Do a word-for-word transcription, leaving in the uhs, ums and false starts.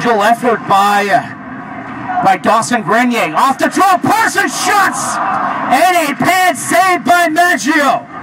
Incredible effort by uh, by Dawson Grenier. Off the draw, Parsons shots! And a pad save by Maggio.